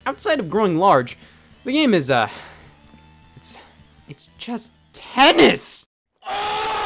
outside of growing large, the game is, it's just tennis!